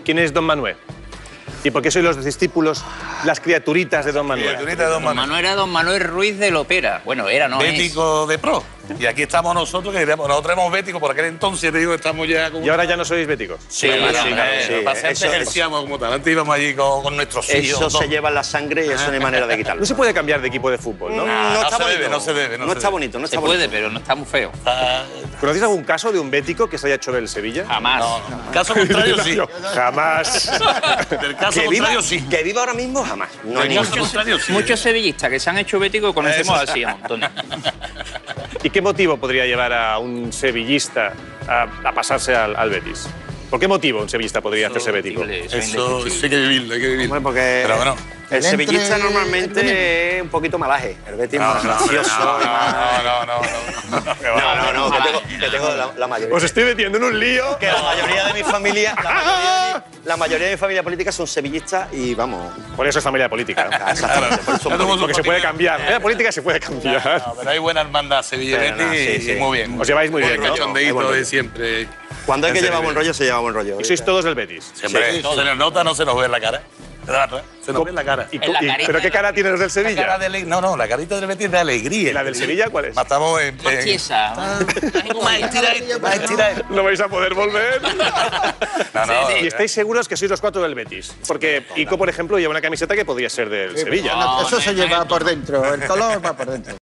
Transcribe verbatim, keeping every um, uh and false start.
¿Quién es don Manuel? ¿Y por qué sois los discípulos, las criaturitas de don Manuel? Criaturita de don Don Manuel. Manuel era don Manuel Ruiz de Lopera. Bueno, era, no es. Bético de pro. Y aquí estamos nosotros, que nosotros éramos béticos por aquel entonces, te digo que estamos ya como... ¿Y ahora ya no sois béticos? Sí, Sí, bueno, sí, eh, sí, para ser eso- ejercíamos como tal. Antes íbamos allí con, con nuestros hijos. Eso todo. se lleva en la sangre y eso no hay manera de quitarlo. No se puede cambiar de equipo de fútbol, ¿no? Ah, no está se bonito. debe, no se debe, no No se está debe. bonito, no Se está puede, bonito. pero no está muy feo. Ah, ¿Conocéis algún caso de un bético que se haya hecho del Sevilla? Jamás. no, no. Caso contrario, sí. Jamás. Del caso Que viva, contrario, sí. que viva ahora mismo, jamás. No hay Del caso ninguno. contrario, sí. Muchos sevillistas que se han hecho béticos conocemos Eso. así a montones. ¿Y qué motivo podría llevar a un sevillista a, a pasarse al, al Betis? ¿Por qué motivo un sevillista podría hacerse bético? Indiscutible, eso es Eso indiscutible. sí hay que vivirlo, hay que vivirlo. Bueno, porque Pero bueno. el El sevillista entre- normalmente es un poquito malaje. El Betis es No, más no, gracioso. no, y más- no, no, no, no, no, que va. No, no, no, que tengo, que tengo la, la mayoría. Os estoy metiendo en un lío. Que la mayoría de mi familia, la mayoría de mi, la mayoría de mi familia política son sevillistas y vamos. Por eso es familia política, ¿no? Ah, exactamente, por eso Ya somos Porque se puede un cambiar. La política se puede cambiar. No, pero hay buena hermandad Sevilla Pero no, Betis sí, y sí. muy bien. Os lleváis muy Buen bien, ¿no? Hay cachondeíto buen de rollo. siempre. Cuando hay que En llevar serio. buen rollo, se lleva buen rollo. Y sois todos del Betis. Siempre. Sí, Se nos nota, no se nos ve en la cara. De verdad, Se nos ve en la cara. ¿Y En la y- carita. ¿Pero qué cara tienen los del La Sevilla? cara de ale- No, no, la carita del Betis es de alegría. ¿Y la del Sevilla cuál es? Matamos en... Más en- tiesa. Más estiradito, más estiradito. No vais a poder volver. No, no, Y estáis seguros que sois los cuatro del Betis. Porque Ico, por ejemplo, lleva una camiseta que podría ser del Sevilla. Eso se lleva por dentro, el color va por dentro.